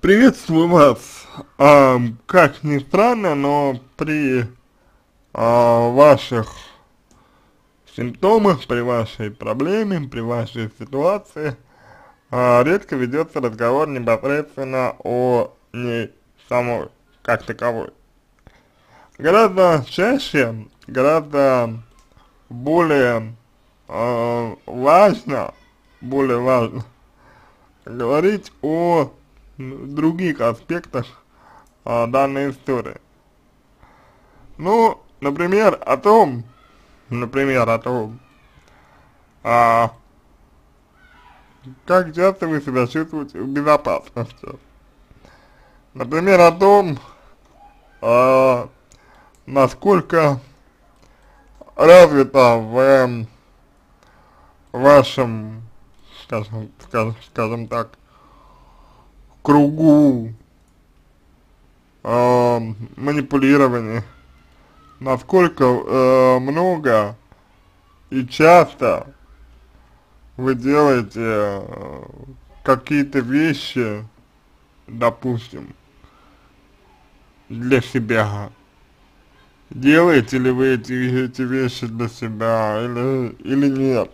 Приветствую вас. Как ни странно, но при ваших симптомах, при вашей проблеме, при вашей ситуации редко ведется разговор непосредственно о ней самой, как таковой. Гораздо чаще, гораздо более важно говорить о других аспектах данной истории. Ну, например, о том, а, как часто вы себя чувствуете в безопасности. Например, о том, а, насколько развито в вашем, скажем так, кругу манипулирования, насколько много и часто вы делаете какие-то вещи, допустим, для себя. Делаете ли вы эти вещи для себя или нет?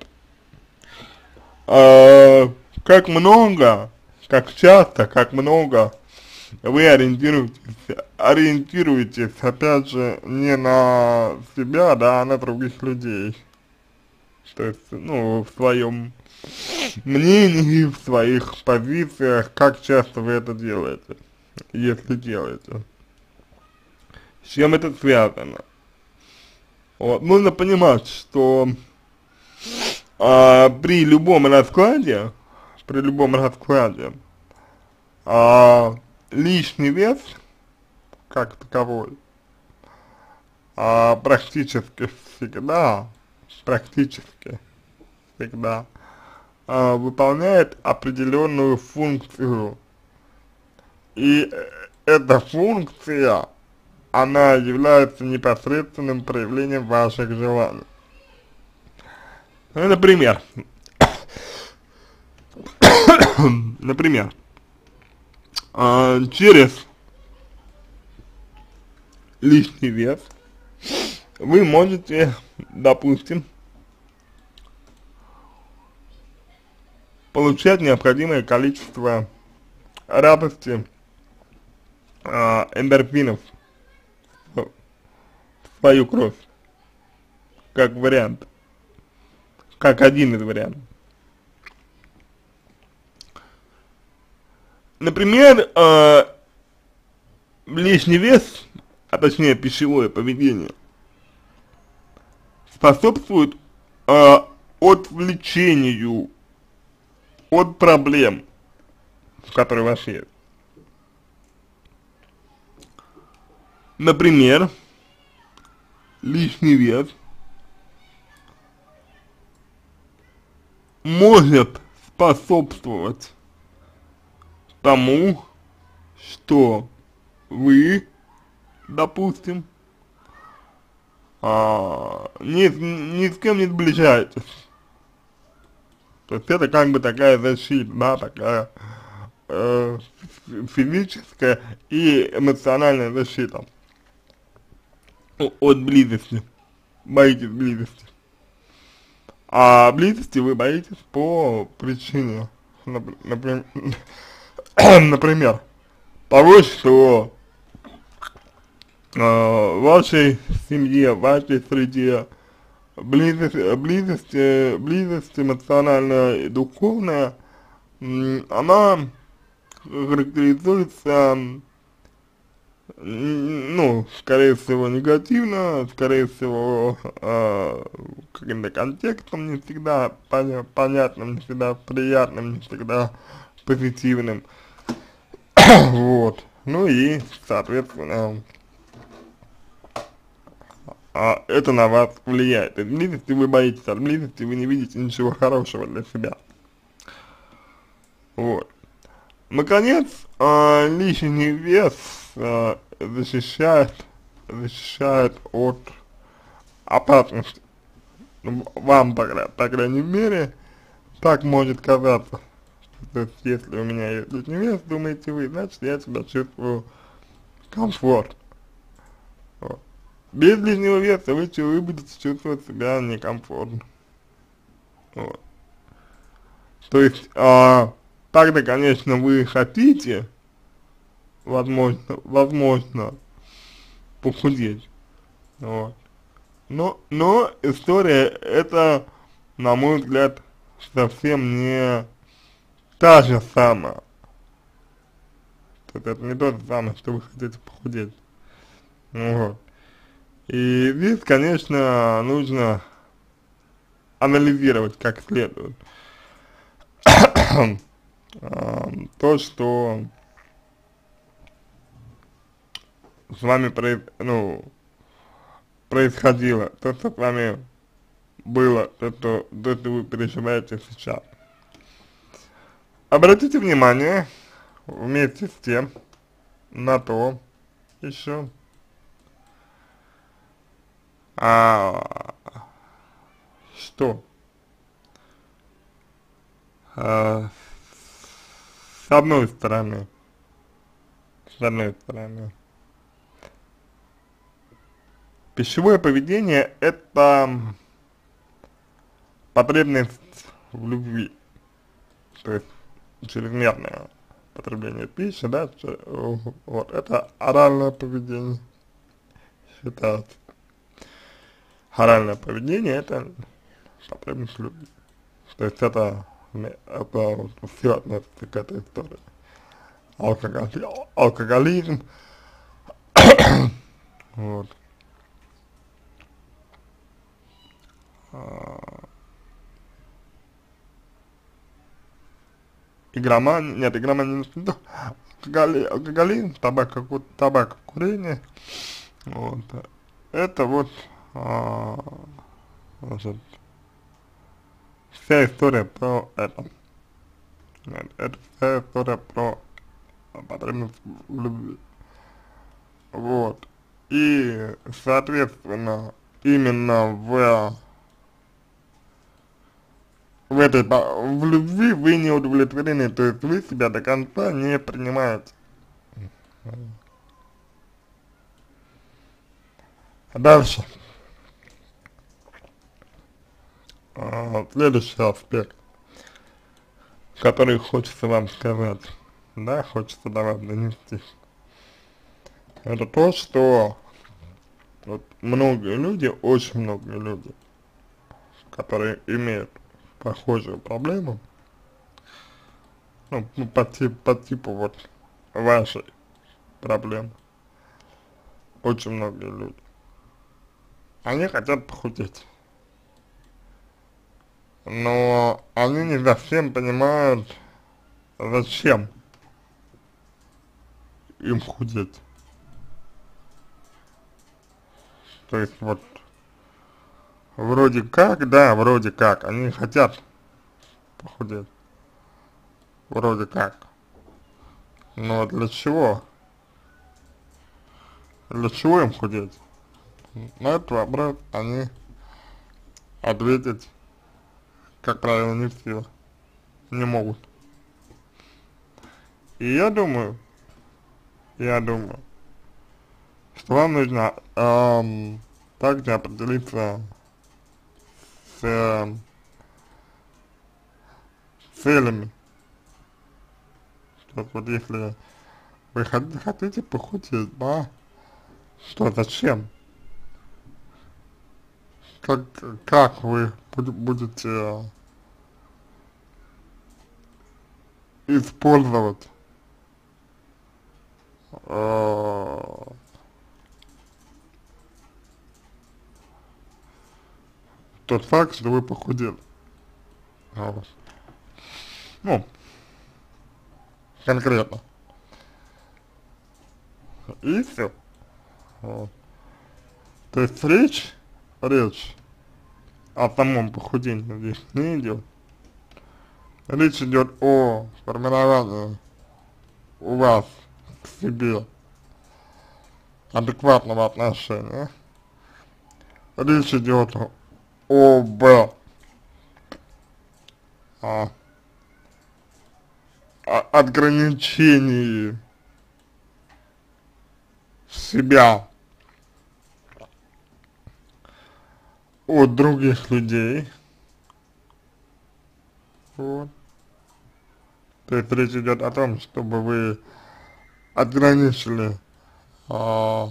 Как много, как часто, как много вы ориентируетесь, опять же, не на себя, да, а на других людей. То есть, ну, в своем мнении, в своих позициях, как часто вы это делаете, если делаете. С чем это связано? Вот, нужно понимать, что при любом раскладе, лишний вес, как таковой, практически всегда выполняет определенную функцию. И эта функция, она является непосредственным проявлением ваших желаний. Ну, например, через лишний вес вы можете, допустим, получать необходимое количество радости, эндорфинов в свою кровь, как вариант, как один из вариантов. Например, лишний вес, а точнее пищевое поведение, способствует отвлечению от проблем, которые у вас есть. Например, лишний вес может способствовать тому, что вы, допустим, ни с кем не сближаетесь. То есть это как бы такая защита, да, такая физическая и эмоциональная защита от близости. Боитесь близости. А близости вы боитесь по причине, например, того, что в вашей семье, в вашей среде близость эмоциональная и духовная, она характеризуется, ну, скорее всего, негативно, скорее всего, каким-то контекстом не всегда понятным, не всегда приятным, не всегда позитивным. Вот. Ну и, соответственно, это на вас влияет. От близости вы боитесь, от близости вы не видите ничего хорошего для себя. Вот. Наконец, лишний вес защищает от опасности. Вам, по крайней мере, так может казаться, То есть, если у меня есть лишний вес, думаете вы, значит, я себя чувствую комфортно. Вот. Без лишнего веса вы будете чувствовать себя некомфортно. Вот. То есть, так-то, конечно, вы хотите, возможно, похудеть, вот. Но история это, на мой взгляд, совсем не та же самая. То есть это не то же самое, что вы хотите похудеть. Вот. И здесь, конечно, нужно анализировать как следует то, что с вами происходило, то, что с вами было, то, что вы переживаете сейчас. Обратите внимание вместе с тем на то еще, а, что а, с одной стороны, пищевое поведение это потребность в любви, то есть чрезмерное потребление пищи, да, вот, это оральное поведение считается. Оральное поведение это потребность в любви. То есть это вот, все относится к этой истории. Алкоголизм, вот. Игромания, алкоголизм, табакокурение, вот. Это вот, значит, вся история про это. Это вся история про потребность в любви. Вот. И, соответственно, именно в любви вы не удовлетворены, то есть вы себя до конца не принимаете. Дальше. Следующий аспект, который хочется вам сказать, да, хочется до вас донести. Это то, что вот многие люди, очень многие люди, которые имеют похожую проблему, ну по типу вот вашей проблемы, очень многие люди, они хотят похудеть, но они не совсем понимают, зачем им худеть. То есть вот вроде как, да, вроде как, они хотят похудеть, вроде как, но для чего? Для чего им худеть? На этот вопрос они ответить, как правило, не все, не могут. И я думаю, что вам нужно также определиться с целями. Что вот если вы хотите похудеть, да, что зачем? Как вы будете использовать тот факт, что вы похудели. Вот. Ну, конкретно. И все. Вот. То есть речь о самом похудении здесь не идет. Речь идет о формировании у вас к себе адекватного отношения. Речь идет об ограничении себя от других людей, вот. То есть речь идет о том, чтобы вы ограничили, а,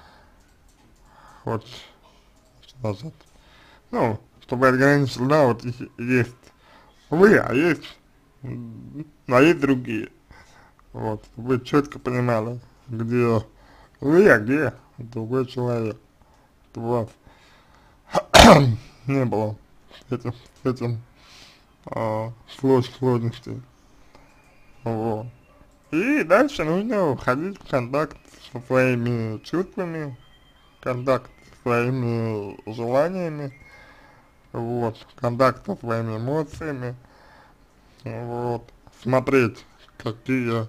вот, что назад, ну, чтобы ограничили, да, вот есть вы, а есть другие, вот, чтобы вы четко понимали, где вы, а где другой человек, чтобы у вас не было с этим сложностей, вот. И дальше нужно входить в контакт со своими чувствами, контакт со своими желаниями, вот, контакт со своими эмоциями, вот, смотреть, какие,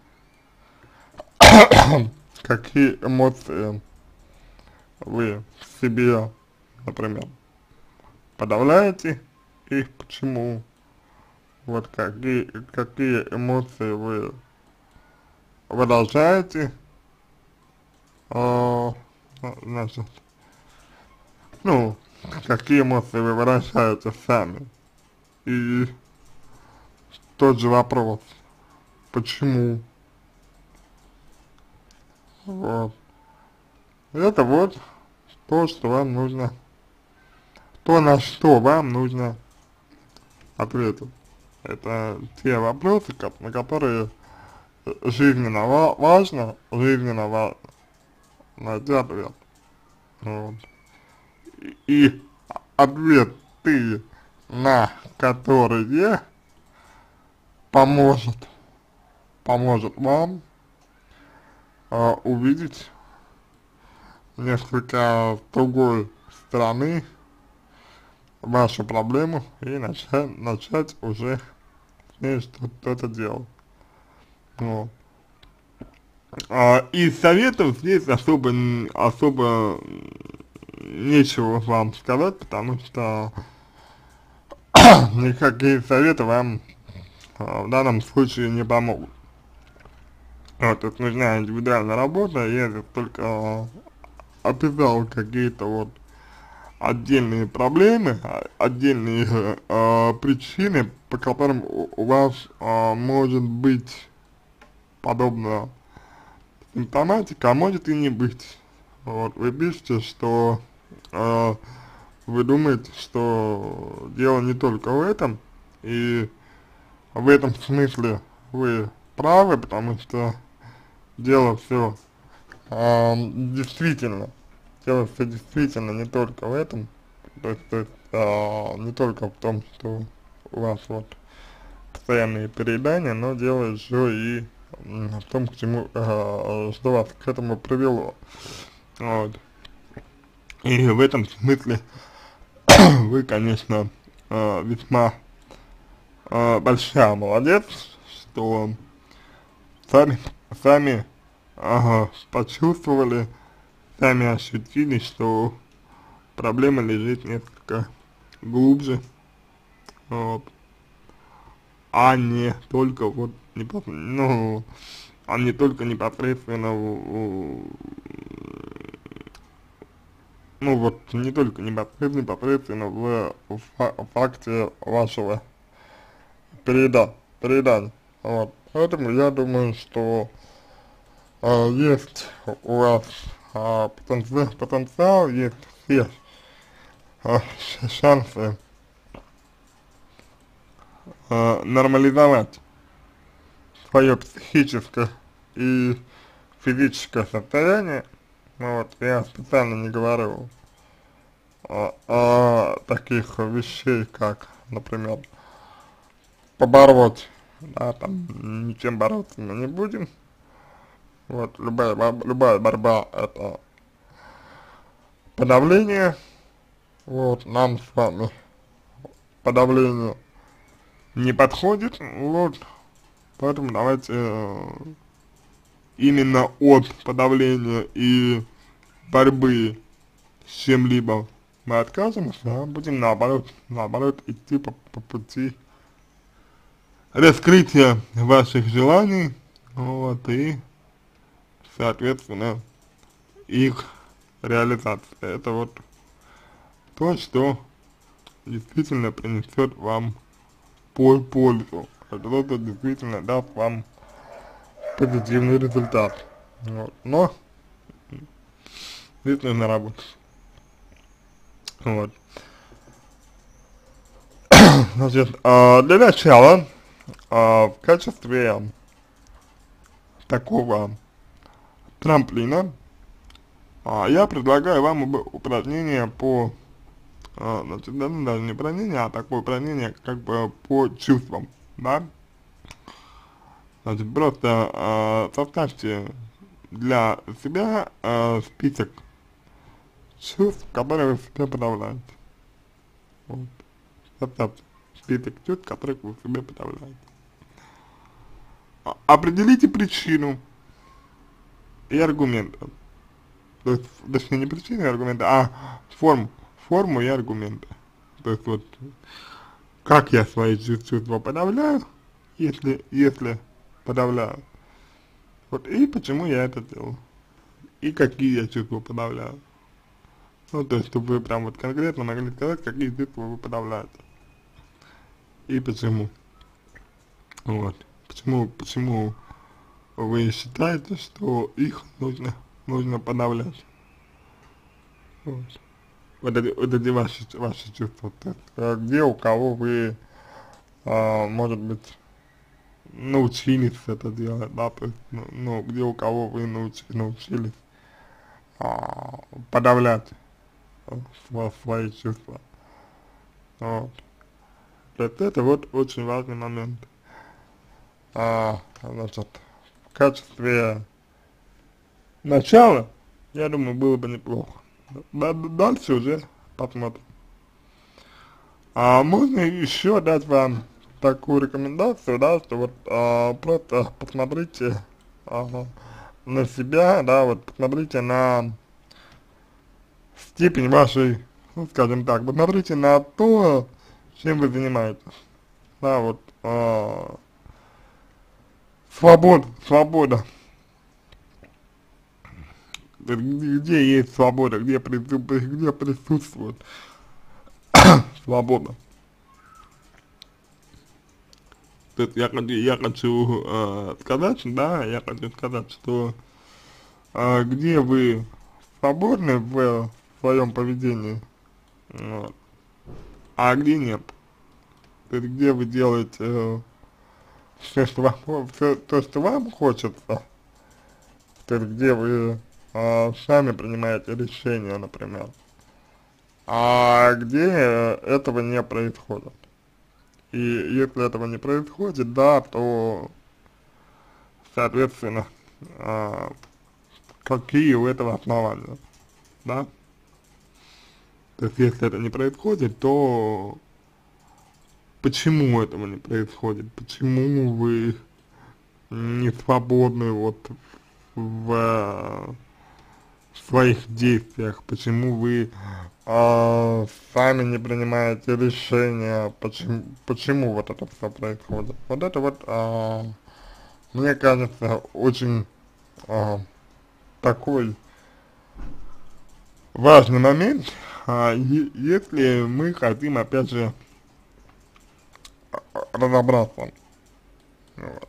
какие эмоции вы в себе, например, подавляете их, почему, вот, какие эмоции вы выражаете, а, значит, ну, какие эмоции вы выражаете сами. И тот же вопрос, почему, вот. Это вот то, что вам нужно, то, на что вам нужно ответить. Это те вопросы, на которые жизненно важно найти ответ. Вот. И ответы на которые поможет вам увидеть несколько с другой стороны вашу проблему и начать уже с ней что-то делать. Вот. Из советов здесь особо нечего вам сказать, потому что никакие советы вам в данном случае не помогут. Вот, тут нужна индивидуальная работа, я здесь только описал какие-то вот отдельные проблемы, отдельные причины, по которым у вас может быть подобная симптоматика, а может и не быть. Вот, вы пишете, что вы думаете, что дело не только в этом, и в этом смысле вы правы, потому что дело все действительно, не только в этом, то есть не только в том, что у вас вот постоянные переедания, но дело еще и в том, к чему, что вас к этому привело. Вот. И в этом смысле вы, конечно, весьма большая молодец, что сами почувствовали, сами ощутили, что проблема лежит несколько глубже, вот, а не только вот, а не только непосредственно, вот, не только непосредственно в факте вашего передания, вот. Поэтому я думаю, что есть у вас потенциал, есть все шансы нормализовать свое психическое и физическое состояние. Вот, я специально не говорю о таких вещей, как, например, побороть, да, там, ничем бороться мы не будем. Вот, любая борьба это подавление, вот, нам с вами подавление не подходит, вот, поэтому давайте именно от подавления и борьбы с чем-либо мы откажемся, а будем наоборот идти по пути раскрытие ваших желаний, вот, и, соответственно, их реализация. Это вот то, что действительно принесет вам пользу. Это то, что действительно даст вам позитивный результат. Вот. Но здесь нужно работать. Вот. Значит, для начала, в качестве такого трамплина, я предлагаю вам упражнение по, значит, даже не упражнение, а такое упражнение как бы по чувствам, да. Значит, просто составьте для себя список чувств, которые вы в себе подавляете. Вот. Составьте список чувств, которых вы в себе подавляете. Определите причину и аргументы. То есть, точнее, не причины и аргументы, а форму и аргументы. То есть, вот, как я свои чувства подавляю, если подавляю. Вот, и почему я это делаю. И какие я чувства подавляю. Ну, то есть, чтобы вы прям вот конкретно могли сказать, какие чувства вы подавляете. И почему. Вот. Почему вы считаете, что их нужно подавлять. Вот. Вот эти ваши чувства. То есть, где у кого вы, может быть, научились это делать, да, то есть, ну где у кого вы научились подавлять свои чувства. Вот. То есть это вот очень важный момент. Значит, в качестве начала, я думаю, было бы неплохо. Дальше уже посмотрим. Можно еще дать вам такую рекомендацию, да, что вот просто посмотрите на себя, да, вот посмотрите на степень вашей, ну, скажем так, посмотрите на то, чем вы занимаетесь, да, вот, свобода, где есть свобода, где присутствует свобода. То есть я хочу сказать, да, я хочу сказать, что где вы свободны в своем поведении, вот, а где нет. То есть где вы делаете все, что вам, все то, что вам хочется, то есть где вы сами принимаете решения, например, а где этого не происходит. И если этого не происходит, да, то, соответственно, какие у этого основания, да? То есть, если это не происходит, то почему этого не происходит? Почему вы не свободны вот в своих действиях? Почему вы сами не принимаете решения? Почему вот это все происходит? Вот это вот, мне кажется, очень такой важный момент, если мы хотим, опять же, разобраться. Вот.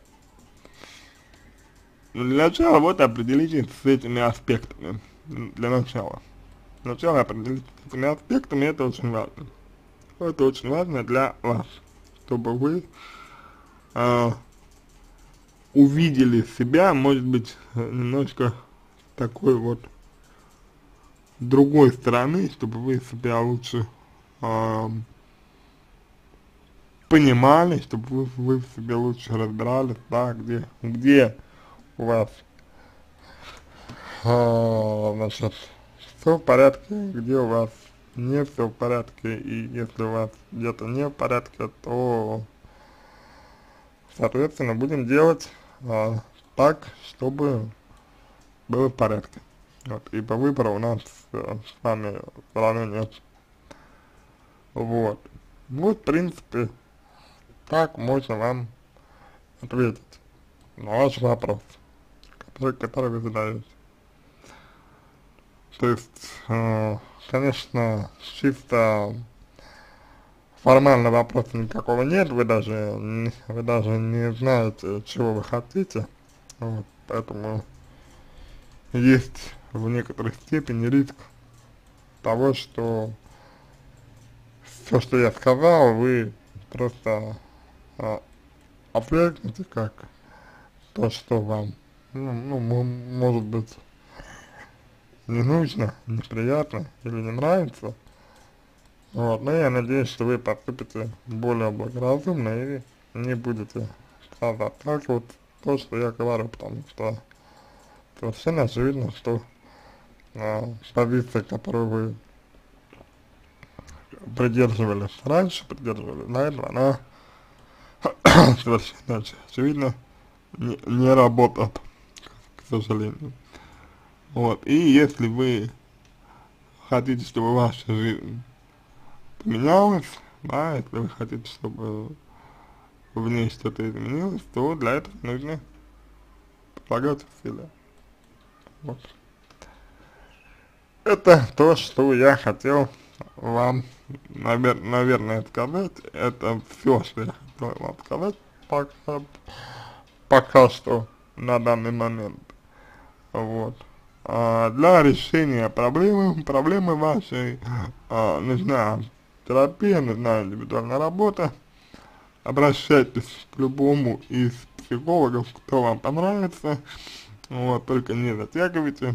Но для начала вот определитесь с этими аспектами, для начала. Сначала определитесь с этими аспектами, это очень важно. Это очень важно для вас, чтобы вы увидели себя, может быть, немножко такой вот другой стороны, чтобы вы себя лучше понимали, чтобы вы в себе лучше разбирались, да, где у вас, значит, все в порядке, где у вас не все в порядке, и если у вас где-то не в порядке, то, соответственно, будем делать так, чтобы было в порядке. Вот, ибо выбора у нас с вами равно нет. Вот. Вот, в принципе, так можно вам ответить на ваш вопрос, который вы задаете. То есть, конечно, чисто формального вопроса никакого нет, вы даже не знаете, чего вы хотите, вот, поэтому есть в некоторой степени риск того, что все, что я сказал, вы просто отвергнете как то, что вам, может быть, не нужно, неприятно или не нравится. Вот, но я надеюсь, что вы поступите более благоразумно и не будете сказать так вот то, что я говорю, потому что совершенно очевидно, что позиция, которую вы придерживались до этого, она совершенно очевидно не работает, к сожалению. Вот, и если вы хотите, чтобы ваша жизнь поменялась, да, если вы хотите, чтобы в ней что-то изменилось, то для этого нужно прилагать усилия. Вот. Это то, что я хотел вам, наверное, сказать. Это все, что я хотел вам сказать пока что на данный момент. Вот. Для решения проблемы вашей нужна терапия, нужна индивидуальная работа. Обращайтесь к любому из психологов, кто вам понравится. Вот, только не затягивайте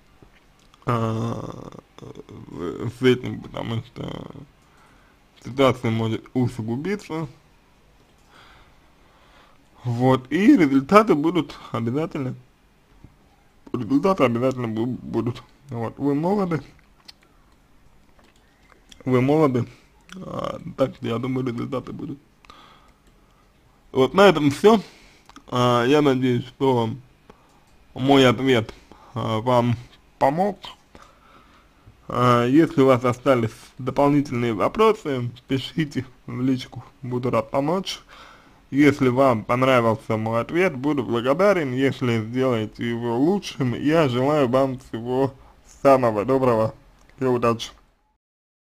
с этим, потому что ситуация может усугубиться. Вот, и результаты обязательно будут. Вот, вы молоды, так что я думаю, результаты будут. Вот на этом все. Я надеюсь, что мой ответ вам помог. Если у вас остались дополнительные вопросы, пишите в личку, буду рад помочь. Если вам понравился мой ответ, буду благодарен, если сделаете его лучшим. Я желаю вам всего самого доброго и удачи.